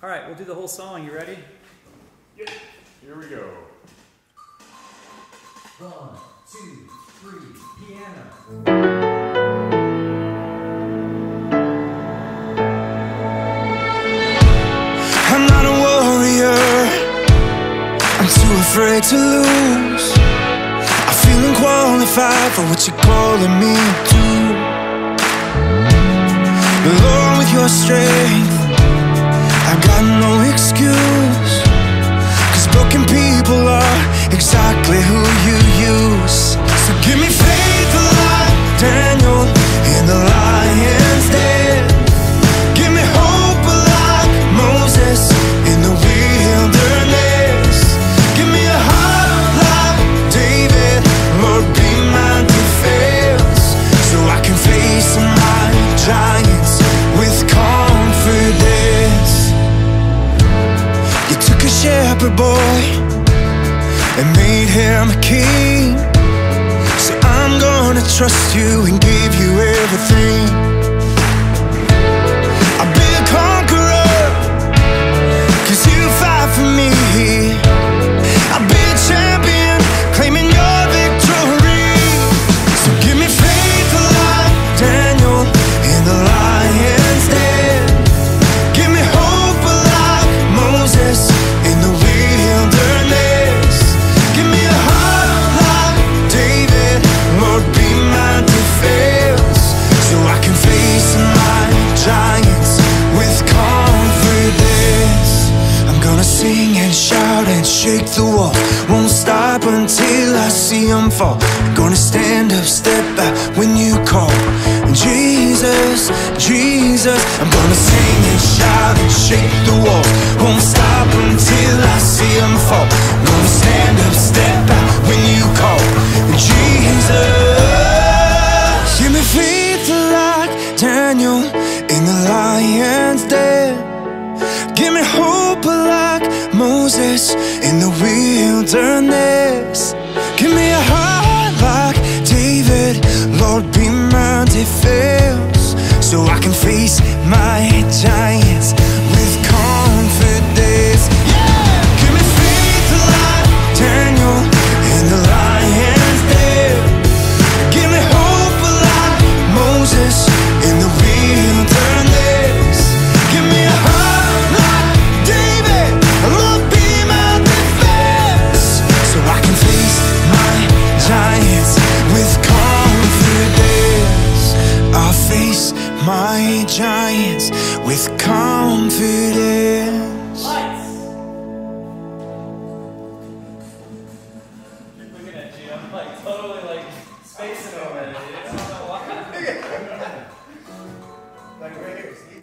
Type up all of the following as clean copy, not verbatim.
All right, we'll do the whole song. You ready? Yep. Here we go. 1, 2, 3, piano. I'm not a warrior, I'm too afraid to lose. I feel unqualified for what you're calling me to. But Lord, with your strength, I've got no excuse. 'Cause broken people are exactly who you use. So give me faith like Daniel in the lion's den. Give me hope like Moses in the wilderness. Give me a heart like David, Lord, be my defense. So I can face my giants with confidence. You took a shepherd boy and made him a king. So I'm gonna trust you and give you everything. I'll be a conqueror, 'cause you fight for me. I'll be a champion, claiming your victory. So give me faith like Daniel in the lion's den. Give me hope like Moses in the wilderness. Give me a heart like David, Lord, be my defense. So I can face my giants with confidence. I'm gonna sing and shout and shake the wall. Won't stop until I see them fall. I'm gonna stand up, step back when you call. And Jesus, Jesus, I'm gonna sing and shout and shake the walls. Won't stop until I see them fall. I'm gonna stand up, step back when you call. And Jesus, give me faith like Daniel in the lion's den. Give me hope like Moses in the wilderness. Give me a heart like David, Lord, be my defense. So I can face my giants with confidence. Yeah! Give me faith like Daniel in the lion's den. Give me hope like Moses in the wilderness. Give me a heart like David, Lord, be my defense. So I can face my giants with confidence. I'll face my giants with confidence. Lights! Keep looking at you. I'm like totally like spacing over it. I don't know why. Like right here, see?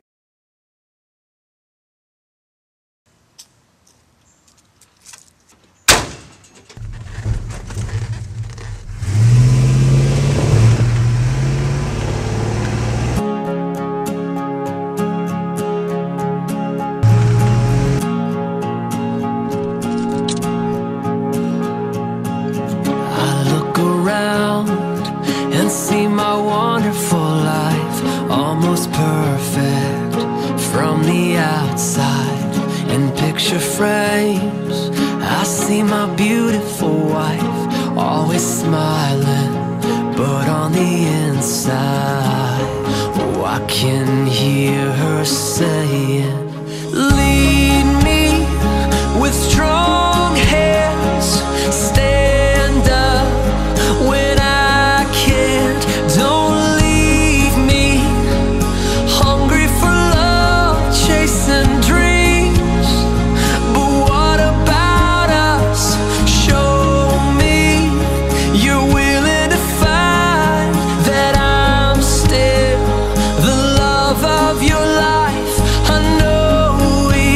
I look around and see my wonderful life, almost perfect from the outside. In picture frames, I see my beautiful wife, always smiling, but on the inside, oh, I can hear her saying, lead me with strong hands, stand up when I can't, don't leave me hungry for love, chasing dreams. But what about us? Show me you're willing to find that I'm still the love of your life. I know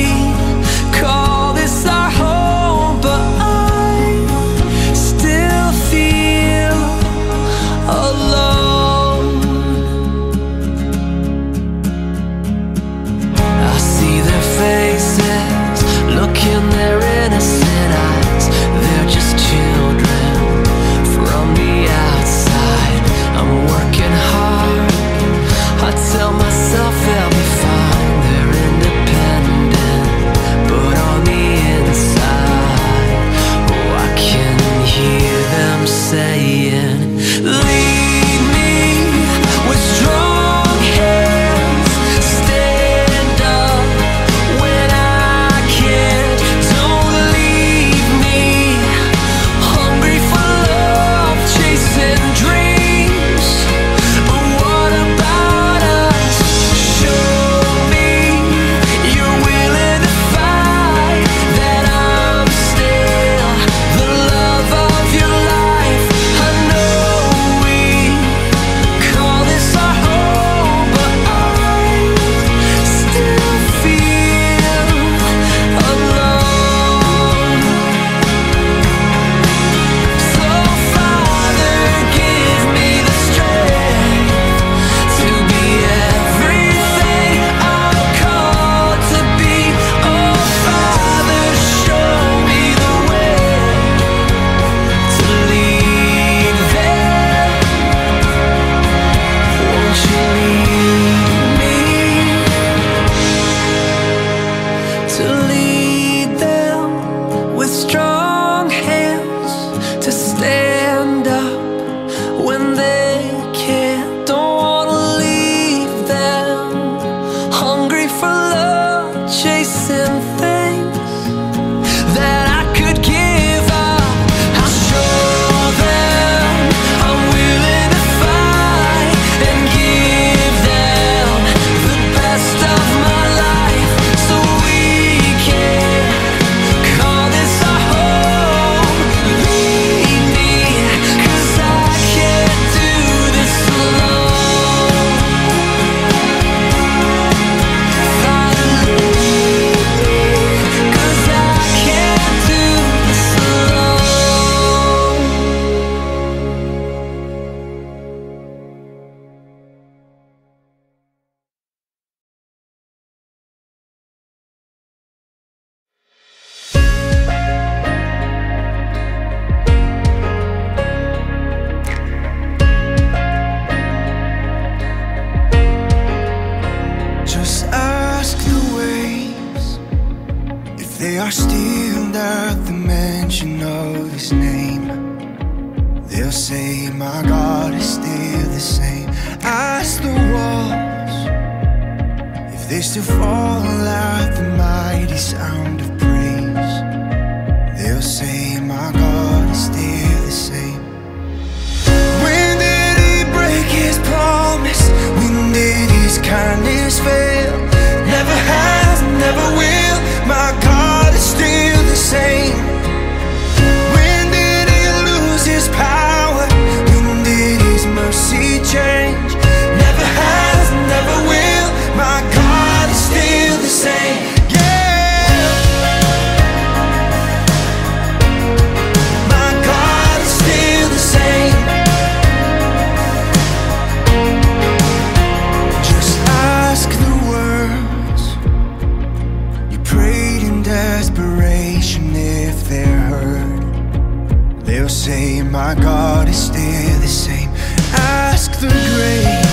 chasing things that I could give up. I'll show them I'm willing to fight and give them the best of my life, so we can call this our home. Lead me, 'cause I can't do this alone. Father, lead me, 'cause I can't do this alone. Just ask the waves if they are stilled at the mention of His name. They'll say, my God is still the same. Ask the walls if they still fall at the mighty sound of praise. They'll say, my God is still the same. When did He break His promise? When did His kindness fail? Never has, never will. My God is still the same. When did He lose His power? When did His mercy change? Never has, never will. My God is still the same. Yeah. My God is still the same. Just ask the words you prayed in desperation if they're heard. They'll say, my God is still the same. Ask the grave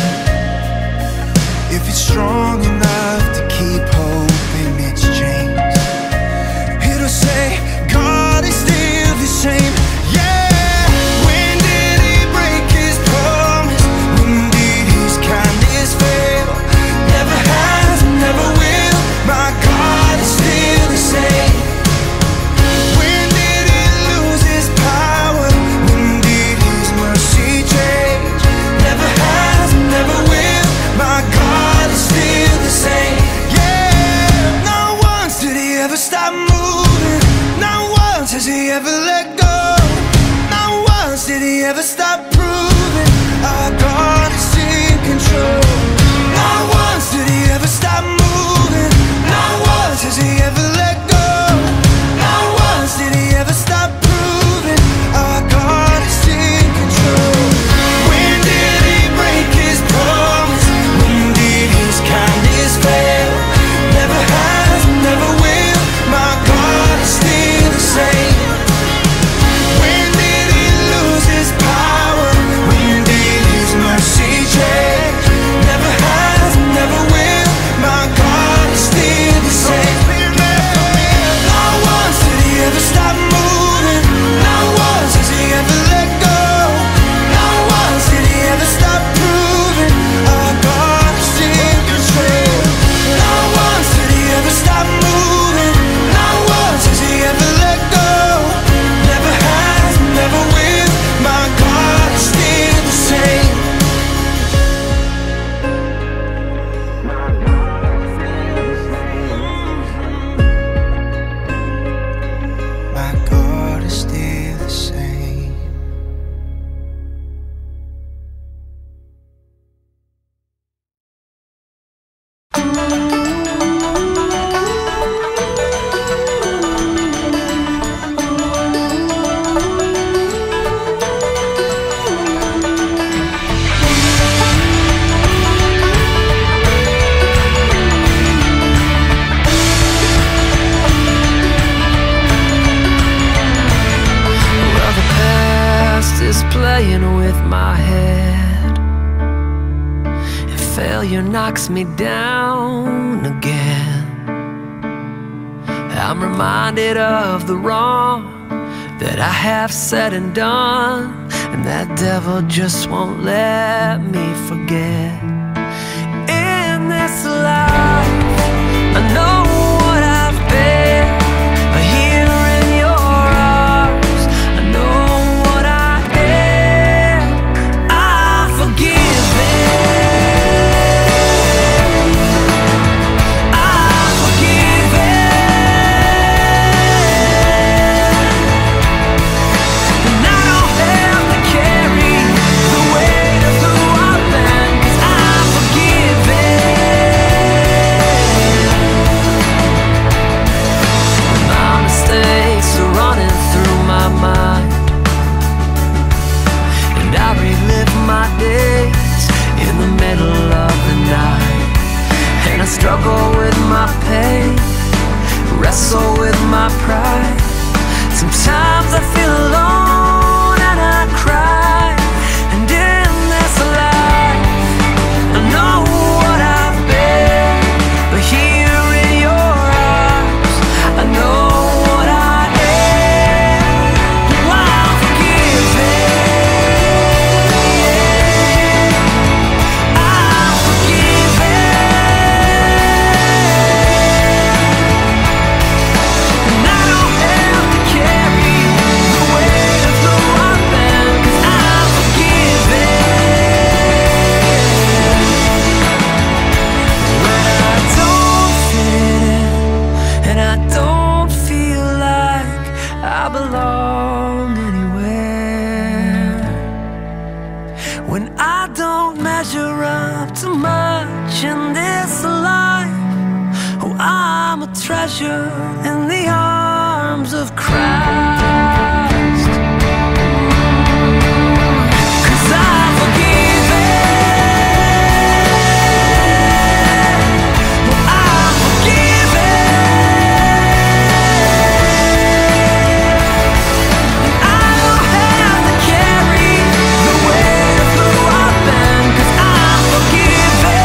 if it's strong enough to keep hope in its chains. It'll say, God is still the same. Yeah. When did He break His promise? When did His kindness fail? Never has, never will. My God is still the same. When did He lose His power? When did His mercy change? Never has, never will. My God is still the same. Yeah. Not once did He ever stop moving. Not once has He ever let go. Not once did He ever stop proving our God is in control. Not once did He ever stop moving. Not once has He ever let go. Not once did He ever stop proving our God is in control. When did He break His promise? When did His kindness fail? Never has, never will. My God is still the same. When did He lose His power? When did His mercy change? Never has, never will. My God is still the same. Not once did He ever stop moving. Not once has He ever let go. Not once did He ever stop proving our God is in control. Not once did He ever stop moving. Not once has He ever let go. Never has, never will. My God is still the same. My God is still the same. Well, the past is playing with my head, and failure knocks me down again. I'm reminded of the wrong that I have said and done, and that devil just won't let me forget. In this life, I know what a treasure in the arms of Christ. 'Cause I'm forgiven. I'm forgiven. I don't have to carry the weight of who I've been, 'cause I'm forgiven.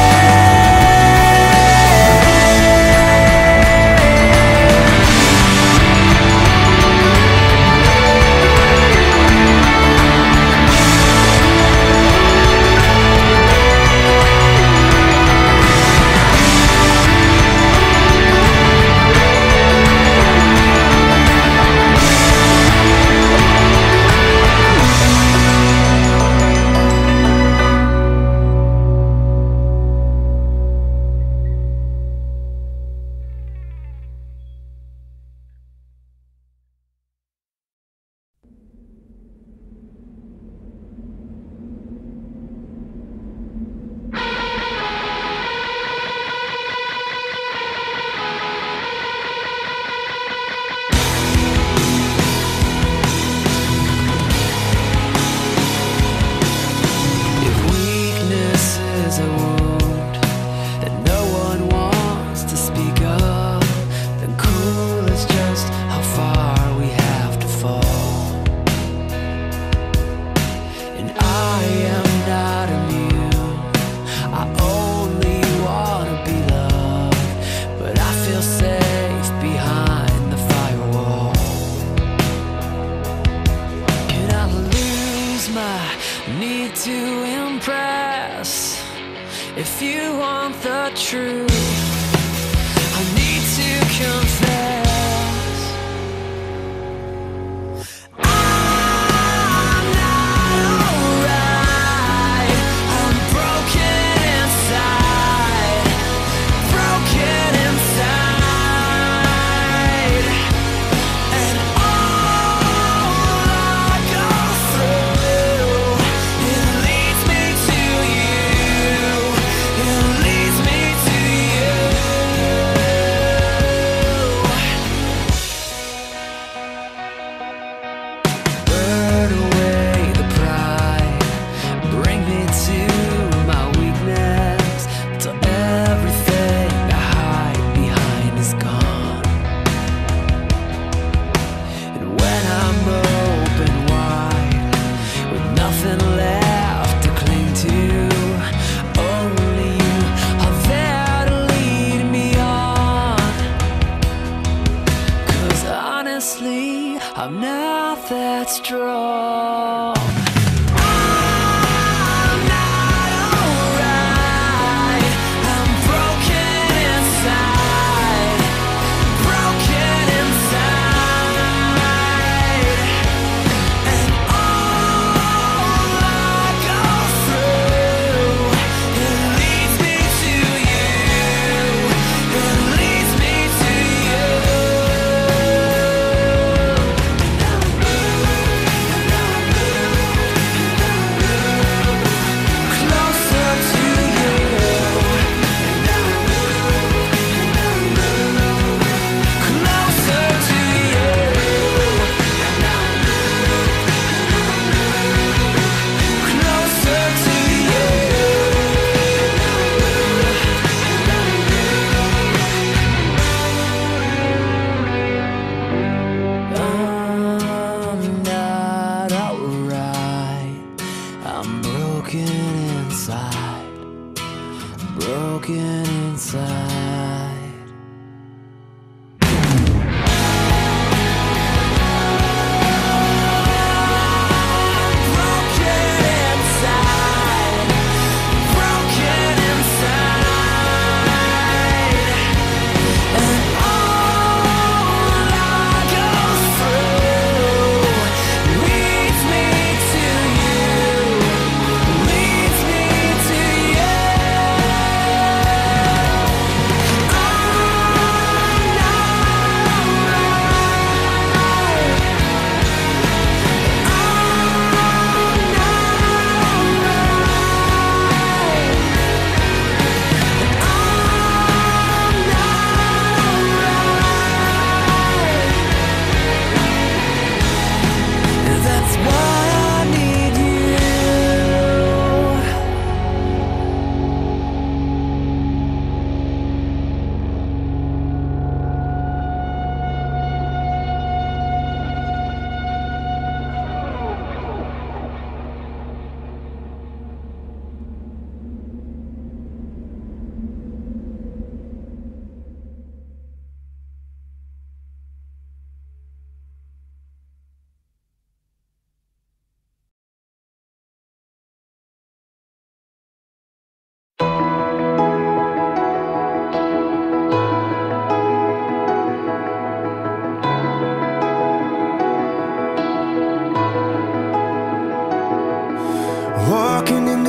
Need to impress. If you want the truth, I need to confess. I'm not alright. I'm broken inside. Broken inside. And all I go through, it leads me to you. It leads me to you. Burn away the pride. Bring me to my weakness, till everything I hide behind is gone. And when I'm open wide, with nothing left to cling to, only you are there to lead me on. 'Cause honestly, I'm not that strong. I'm not alright. I'm broken inside. Broken inside. And all I go through, it leads me to you. It leads me to you. And I'm blue.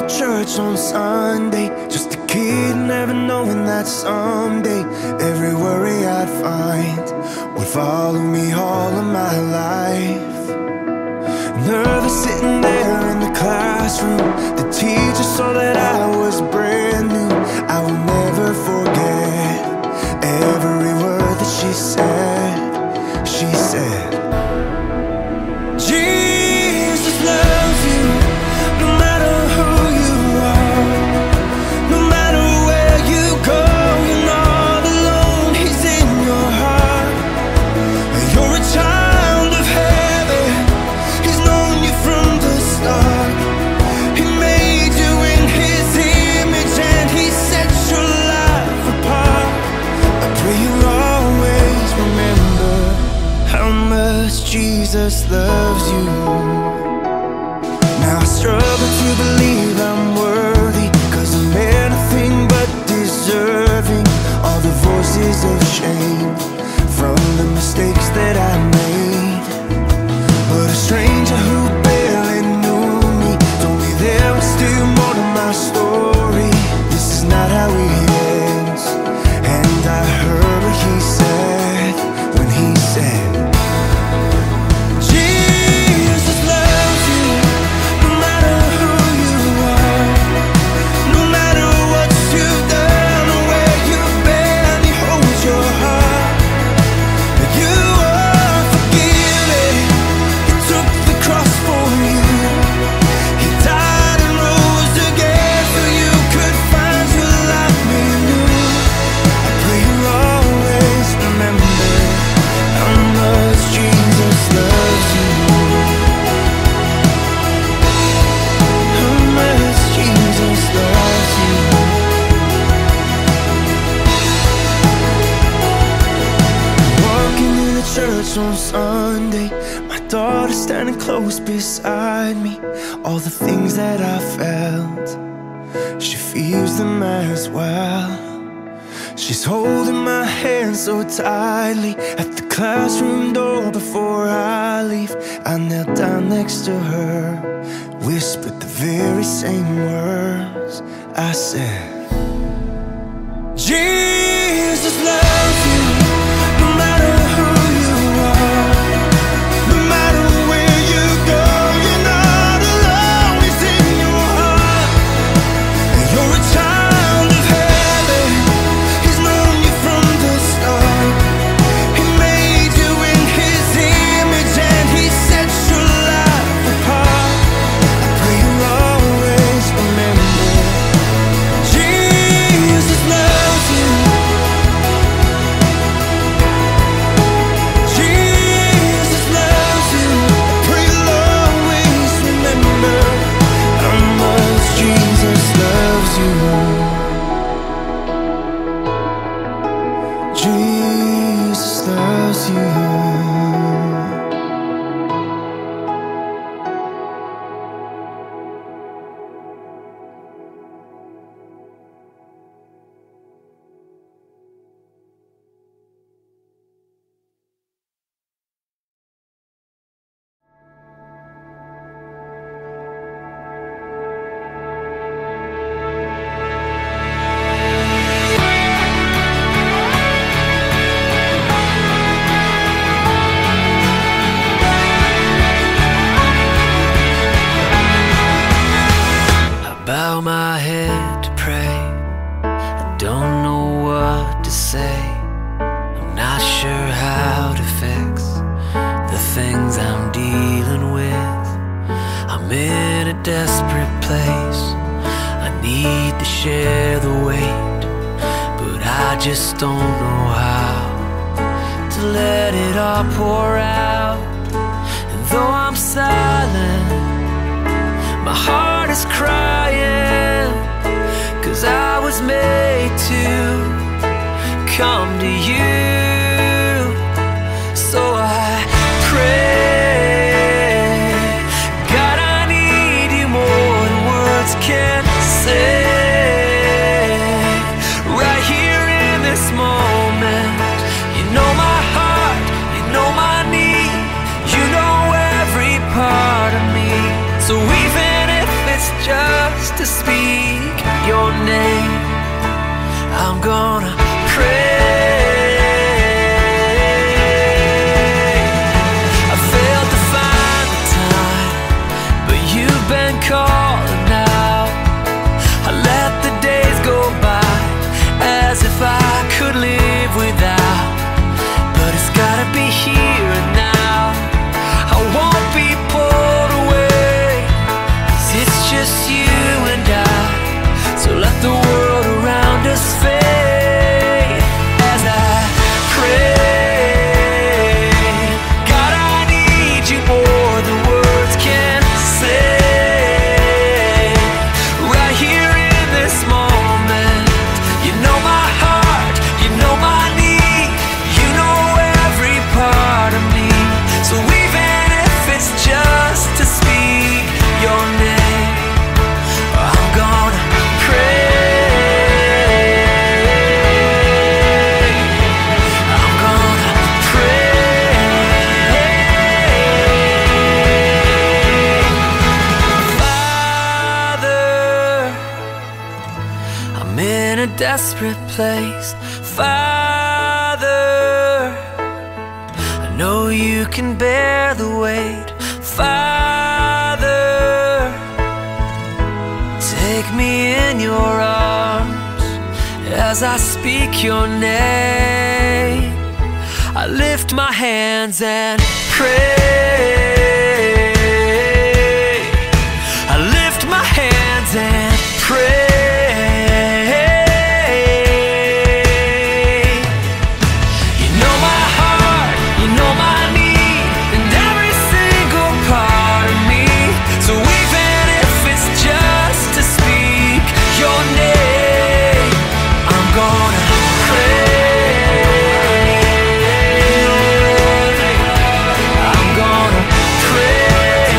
church on Sunday, just a kid never knowing that someday every worry I'd find would follow me all of my life. Nervous sitting there in the classroom, the teacher saw that I was brand new. I will never forget every word that she said. She said, Jesus loves you, no matter who you are, no matter where you go, you're not alone, he's in your heart. You're a child of heaven, he's known you from the start. He made you in his image and he set your life apart. I pray you'll always remember how much Jesus loves you. Now I struggle to believe I'm worthy, 'cause I'm anything but deserving all the voices of shame from the mistakes that I made. But a stranger who barely knew me told me there was still more to my story. This is not how it ends. And I heard what he said when he said, Jesus loves you, no matter who you are, no matter what you've done or where you've been, he holds your heart. You are forgiven, he took the cross for you, he died and rose again so you could find your life made new. I pray you'll always remember how much Jesus loves you. How much Jesus loves you. Walking in the church on Sunday, my daughter standing close beside me. All the things that I felt, she feels them as well. She's holding my hand so tightly at the classroom door before I leave. I knelt down next to her, whispered the very same words. I said, Jesus loves you, no matter who you are, no matter where you go, you're not alone, he's in your heart. And you're a child of heaven, he's known you from the start. He made you in his image and he set your life apart. I pray you'll always remember Jesus loves you. Jesus loves you. I pray you'll always remember how much Jesus loves you. Jesus loves you. I bow my head to pray. I don't know what to say. I'm not sure how to fix the things I'm dealing with. I'm in a desperate place. I need to share the weight, but I just don't know how to let it all pour out. And though I'm silent, my heart is crying, 'cause I was made to come to you. So I pray, God, I need you more than words can say. Right here in this moment, you know my heart, you know my need, you know every part of me. So even if it's just a I'm gonna pray. I failed to find the time, but you've been calling out. I let the days go by as if I could live without, but it's gotta be here and now. I won't be pulled away, 'cause it's just you and I. So let the world around us fade as I pray. God, I need you more than words can say. Right here in this moment, you know my heart, you know my need, you know every part of me. So even if it's just to speak your name, I'm gonna pray. I'm gonna pray. Father, I'm in a desperate place. Father, I know you can bear the weight. Father, take me in your arms as I speak your name. I lift my hands and pray. I lift my hands and pray. You know my heart, you know my need, and every single part of me. So even if it's just to speak your name, I'm gonna pray. I'm gonna pray.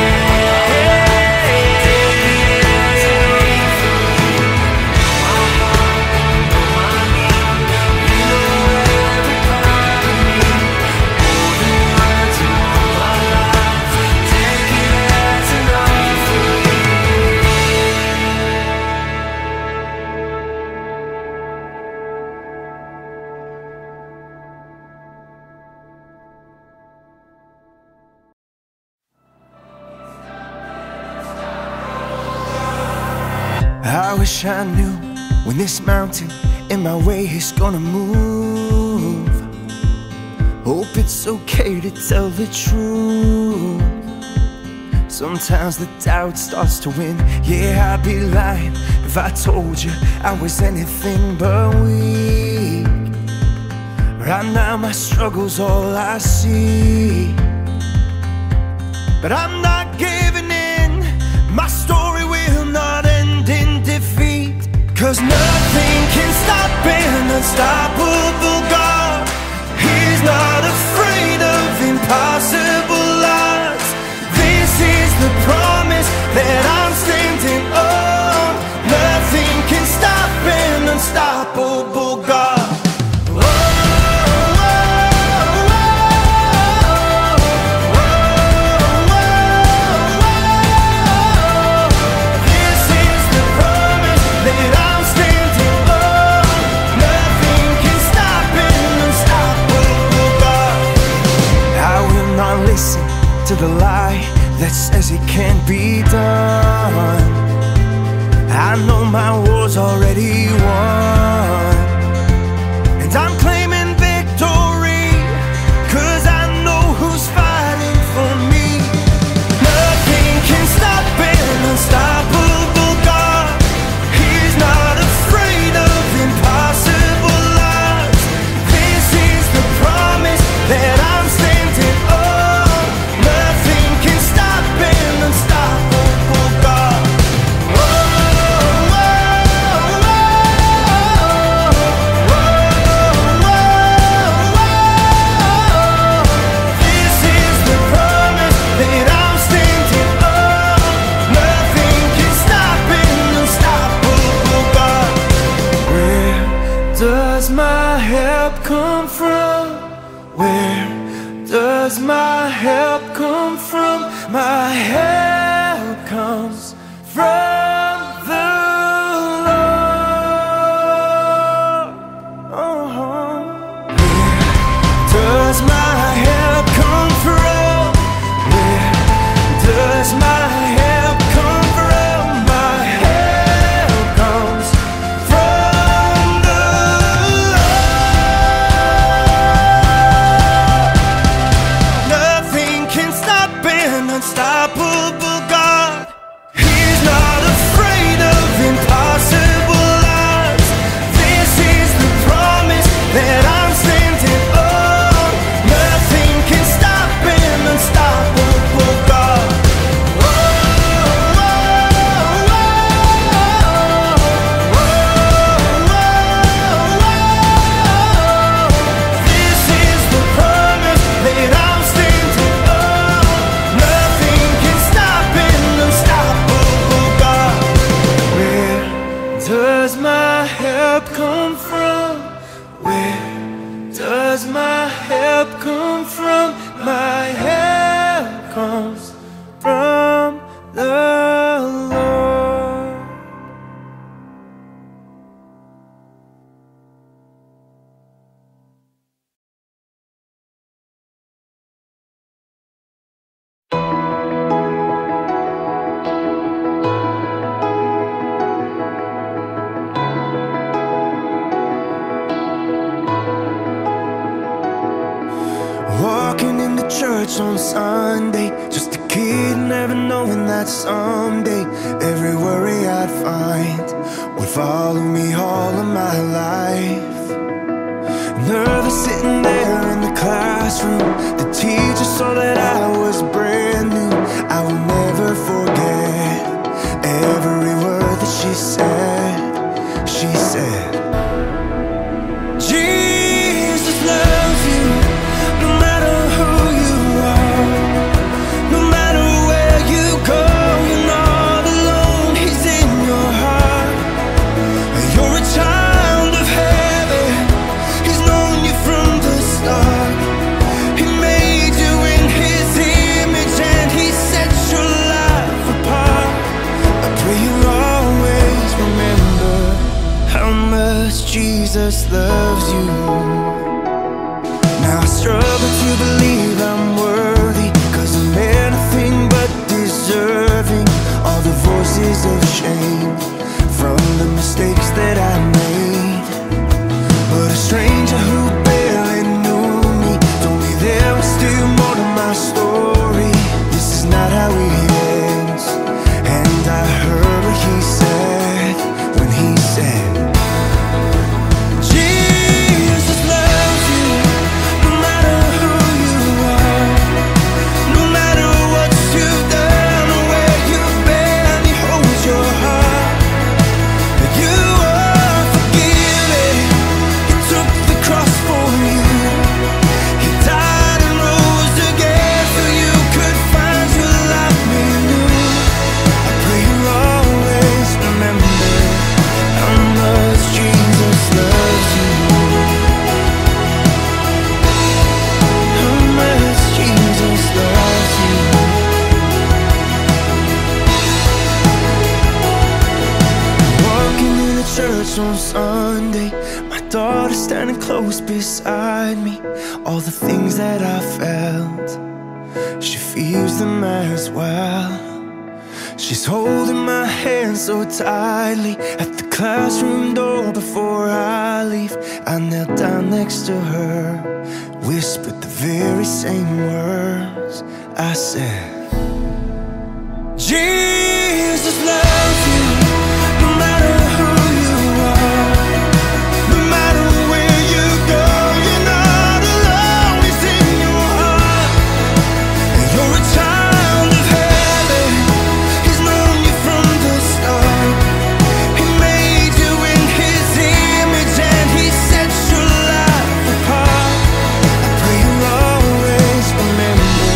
I wish I knew when this mountain in my way is gonna move. Hope it's okay to tell the truth. Sometimes the doubt starts to win. Yeah, I'd be lying if I told you I was anything but weak. Right now my struggle's all I see, but I'm not giving in. My story will not end in defeat, 'cause nothing can stop an unstoppable God. He's not afraid of impossible odds. This is the promise that I'm standing on. Nothing can stop an unstoppable God. Listen to the lie that says it can't be done. I know my war's already won, and I'm claiming victory, 'cause I know who's fighting for me. Nothing can stop an unstoppable God. He's not afraid of impossible odds. This is the promise that I'm standing on. Does my help come from? Where does my help come from? My help comes from the Lord. come from, my help comes from the Lord. Walking in the church on Sunday, just a kid never knowing that someday every worry I'd find would follow me all of my life. Nervous sitting there in the classroom, the teacher saw that I was brand new. I will never forget every word that she said. She said, Jesus loves you, no matter who you are, no matter where you go, you're not alone, he's in your heart. You're a child of heaven, he's known you from the start. He made you in his image and he set your life apart. I pray you'll always remember how much Jesus loves you. Now I struggle to believe I'm worthy, 'cause I'm anything but deserving all the voices of shame from the mistakes that I made. But a stranger who barely knew me told me there was still more to my story. This is not how it ends. And I heard what he said when he said, Jesus loves you, no matter who you are, no matter what you've done or where you've been, he holds your heart. You are forgiven, he took the cross for you. He died and rose again so you could find your life made new. I pray you'll always remember how much Jesus loves you. How much Jesus loves you. Walking in the church on Sunday, my daughter standing close beside me. All the things that I felt, she feels them as well. She's holding my hand so tightly at the classroom door before I leave. I knelt down next to her, whispered the very same words. I said, Jesus loves you, no matter who you are, no matter where you go, you're not alone, he's in your heart. You're a child of heaven, he's known you from the start. He made you in his image and he set your life apart. I pray you'll always remember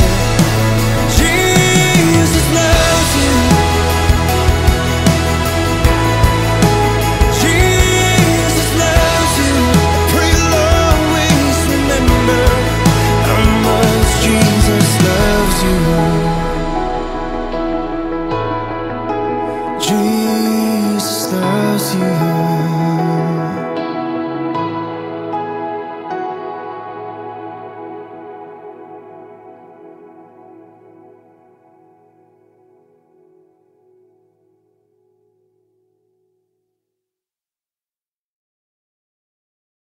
Jesus loves you. Jesus loves you. I pray you'll always remember how much Jesus loves you. Jesus loves you.